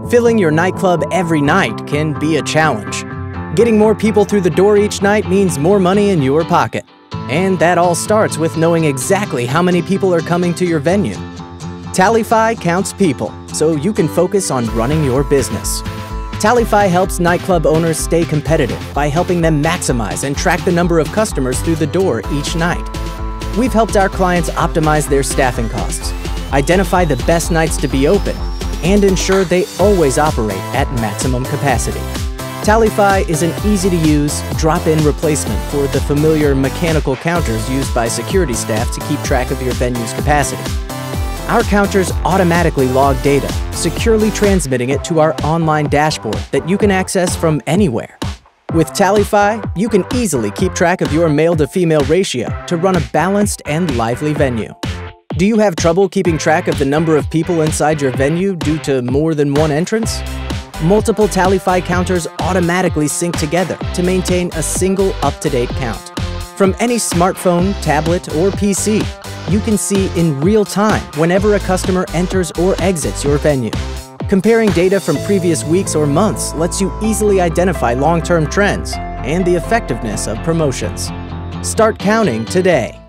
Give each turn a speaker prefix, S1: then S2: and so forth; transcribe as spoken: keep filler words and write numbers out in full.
S1: Filling your nightclub every night can be a challenge. Getting more people through the door each night means more money in your pocket. And that all starts with knowing exactly how many people are coming to your venue. TallyFi counts people, so you can focus on running your business. TallyFi helps nightclub owners stay competitive by helping them maximize and track the number of customers through the door each night. We've helped our clients optimize their staffing costs, identify the best nights to be open, and ensure they always operate at maximum capacity. TallyFi is an easy-to-use, drop-in replacement for the familiar mechanical counters used by security staff to keep track of your venue's capacity. Our counters automatically log data, securely transmitting it to our online dashboard that you can access from anywhere. With TallyFi, you can easily keep track of your male-to-female ratio to run a balanced and lively venue. Do you have trouble keeping track of the number of people inside your venue due to more than one entrance? Multiple TallyFi counters automatically sync together to maintain a single up-to-date count. From any smartphone, tablet, or P C, you can see in real time whenever a customer enters or exits your venue. Comparing data from previous weeks or months lets you easily identify long-term trends and the effectiveness of promotions. Start counting today.